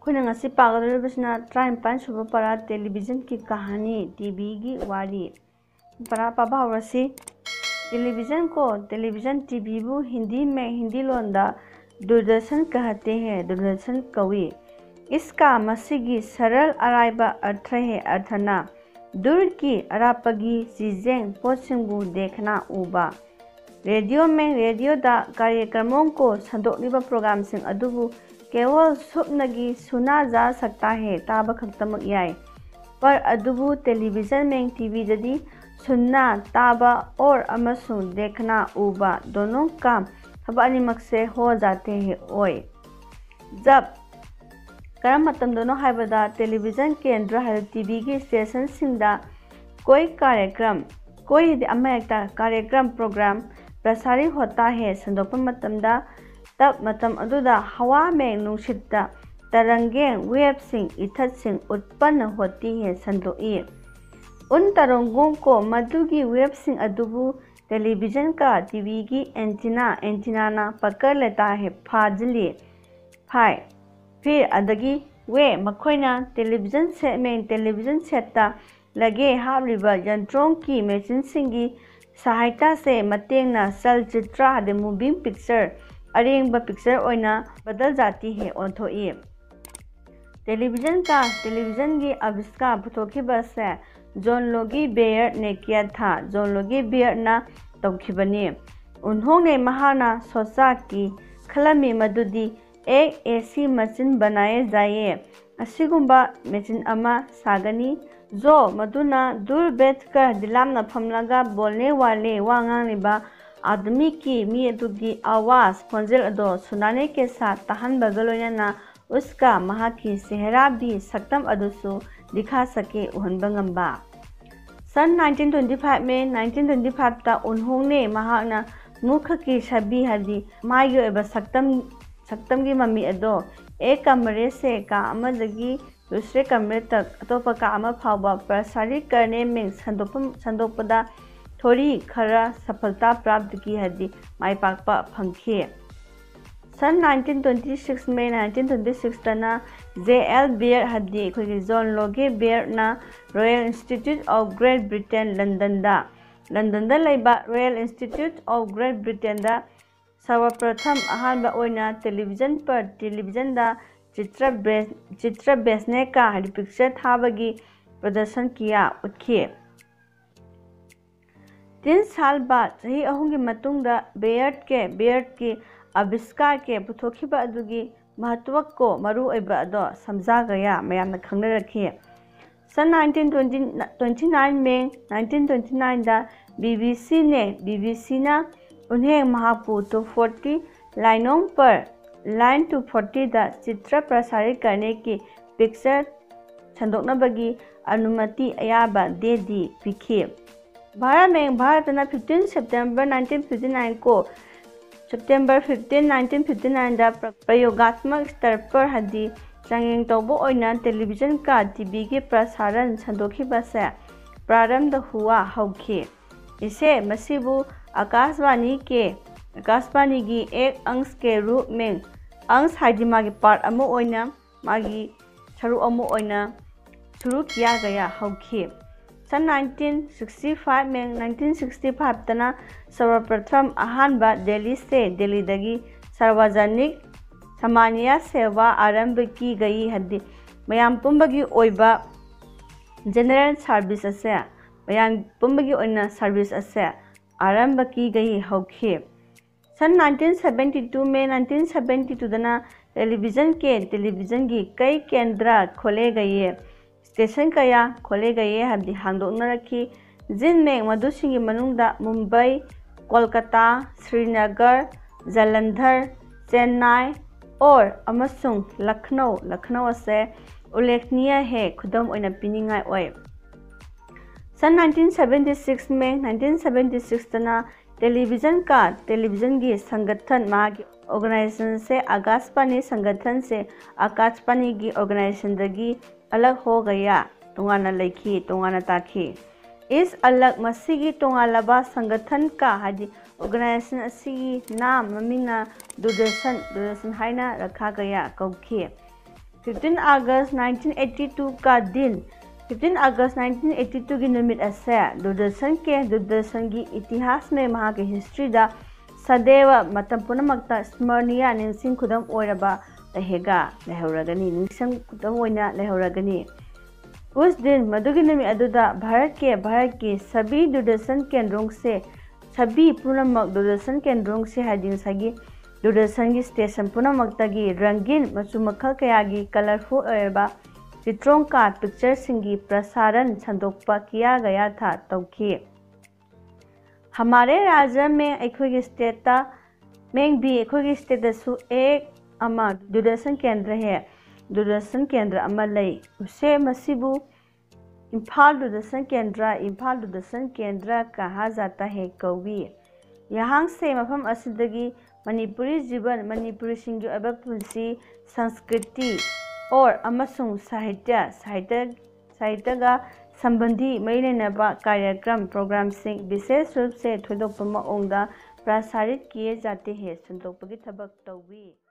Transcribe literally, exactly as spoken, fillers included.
अखोइना ngasi पागदरबसना ट्राइम्पान सुबह परा television की कहानी टीवी की वारी परा पाबा हवसी टेलीविजन को टेलीविजन टीवी बु हिंदी में हिंदी लोंदा दूरदर्शन कहते हैं दूरदर्शन कवि इसका मसीगी सरल अराइबा अर्थ है अर्थना दूर की अरापगी चीजें पोसिंगु देखना उबा रेडियो में रेडियो दा कार्यक्रमों को संदोकनिबा प्रोग्राम सिंह अदुबु केवल सुपनगी सुना जा सकता है ताबा खक्तमक याय पर अदुबु टेलीविजन में टीवी ददी सुनना ताबा और अमसुं देखना उबा दोनों काम थबानिमक से हो जाते हैं ओए जब करम मतम दोनों हाइबदा टेलीविजन केंद्र है टीवी की स्टेशन सिंदा कोई कार्यक्रम कोई अमेरिका कार्यक्रम प्रोग्राम प्रसारित होता है संदोपन मतमदा तब मतम अदुदा हवा में नुसिता तरंगें वेब सिंह इथत सिंह उत्पन्न होती है संदोई उन तरंगों को मधु की वेब सिंह अदुबु टेलीविजन का टीवी की एंटीना एंटीना पकड़ लेता है फाजली फाई फिर अदगी वे मखोइना टेलीविजन सेट में टेलीविजन सेटता लगे हाबलिबा यंत्रों की मशीन सिंह की सहायता से मतेंगना चलचित्र द मूविंग पिक्चर अरेंग पिक्चर ओइना बदल जाती है ओंथोई टेलीविजन का टेलीविजन की आविष्कार पुथोखिबा से जॉन लोगी बेयर ने किया था जॉन लोगी बेयर ना तौखिबनी उन्होंने महाना सोचा कि खलमी मधुदी एक ऐसी मशीन बनाए जाए असिगुंबा मशीन अमा सागनी जो मधुना दूर बैठकर दिलामना फमलगा बोलने वाले वांगानिबा आदमी की मियदुगी आवाज खोंजेल अदो सुनाने के साथ तहन बगलोयना उसका महा की सेहरा भी सक्तम अदुसु दिखा सके उहनबंगंबा सन नाइनटीन ट्वेंटी फाइव में नाइनटीन ट्वेंटी फाइव ता उन्होंने महाना मुख की छवि हदी मागी ओइबा सक्तम सक्तम की मम्मी अदो एक कमरे से का अमदगी दूसरे कमरे तक अतोपा का अमा फावबा प्रसारित करने में संदोपम संदोपदा थोड़ी खरा सफलता प्राप्त की हदी माई पाकपा फंखे सन नाइनटीन ट्वेंटी सिक्स में नाइनटीन ट्वेंटी सिक्स तना जे एल बेयर हदी कोई जॉन लोगे बेयर ना Royal Institute of Great Britain London दा लंदन दा लेबा Royal Institute of Great Britain दा सर्वप्रथम अहानबा ओइना टेलीविजन पर टेलीविजन दा चित्र बेस चित्र बेसने का हरी पिक्चर थाबगी प्रदर्शन किया उठिए तीन साल बाद सही अहुंगी मतुंगदा बेयर्ड के बेयर्ड की आविष्कार के पुथोखिबा अदुगी महत्व को मरु ओइबा अदो समझा गया मयामना खंगना रखिए सन नाइनटीन ट्वेंटी नाइन में नाइनटीन ट्वेंटी नाइन दा बीबीसी ने बीबीसी ना उन्हें महापु टू फोर्टी लाइनों पर लाइन टू फोर्टी दा चित्र प्रसारित करने की पिक्चर छंदोकनबगी अनुमति अयाबा दे दी पिखिए भारत में भारत ने फिफ्टीन सितंबर नाइनटीन फिफ्टी नाइन को सितंबर फिफ्टीन नाइनटीन फिफ्टी नाइन दा प्रयोगात्मक स्तर पर हदी चांगेंग तौबो ओइना टेलीविजन का टीवी के प्रसारण संदोखिबा से प्रारंभ हुआ हौखी इसे मसीबु आकाशवाणी के आकाशवाणी की एक अंश के रूप में अंश हाइदी मागी पार्ट अमो ओइना मागी छरु अमो ओइना शुरू किया गया हौखी सन नाइनटीन सिक्सटी फाइव में नाइनटीन सिक्सटी फाइव तना सर्वप्रथम अहानबा दिल्ली से दिल्ली दगी सार्वजनिक सामान्य सेवा आरंभ की गई हदी मयाम पुंबगी ओइबा जनरल सर्विस असे मयाम पुंबगी ओइना सर्विस असे आरंभ की गई हौखी सन नाइनटीन सेवेंटी टू में नाइनटीन सेवेंटी टू दना टेलीविजन के टेलीविजन की कई केंद्र खोले गए स्टेशन कया खोले गए हदी हांगदोकना रखी जिनमें मधुसिंगी मनुंगदा मुंबई कोलकाता श्रीनगर जालंधर चेन्नई और अमसुंग लखनऊ लखनऊ से उल्लेखनीय है खुदम ओइना पिनिंगाई ओय सन नाइनटीन सेवेंटी सिक्स में नाइनटीन सेवेंटी सिक्स तना टेलीविजन का टेलीविजन की संगठन मागी ऑर्गेनाइजेशन से आकाशवाणी संगठन से आकाशवाणी की ऑर्गेनाइजेशन दगी अलग हो गया तोंगाना लेखी तोंगाना ताखी इस अलग मसीगी तोंगालबा संगठन का हदी ऑर्गेनाइजेशन असिगी नाम ममिंगना दूरदर्शन दूरदर्शन हाइना रखा गया कौखी फिफ्टीन अगस्त नाइनटीन एटी टू का दिन फिफ्टीन अगस्त नाइनटीन एटी टू की नुमित असे दूरदर्शन के दूरदर्शन की इतिहास में वहाँ के हिस्ट्री दा सदैव मतम पुनमक्ता स्मरणीय निंसिंग खुदम ओइरबा रहेगा लेहौरगनी निंसिंग खुदम ओइना लेहौरगनी। उस दिन मधुगी नुमित अदुदा भारत के भारत के सभी दूरदर्शन केंद्रों से सभी पुनमक दूरदर्शन केंद्रों से हाइदिन सगी दूरदर्शन की स्टेशन पुनमक्ता की रंगीन मचु मखल कया की कलरफुल ओइरबा चित्रों का पिक्चर सिंगी प्रसारण संदोकपा किया गया था तौखी। हमारे राज्य में अखोगी स्टेट में भी अखोगी स्टेट सु एक अमा दूरदर्शन केंद्र है दूरदर्शन केंद्र अमा लई उसे मसीबू इम्फाल दूरदर्शन केंद्र इम्फाल दूरदर्शन केंद्र कहा जाता है कौवी। यहाँ से मफम असिदगी मणिपुरी जीवन मणिपुरी सिंह अबा पुंसी संस्कृति और अमसुंग साहित्य साहित्य साहित्य का संबंधी मई लेनबा कार्यक्रम प्रोग्राम सिंह विशेष रूप से थोदोप मओंदा प्रसारित किए जाते हैं संदोकपगी थबक तौवी।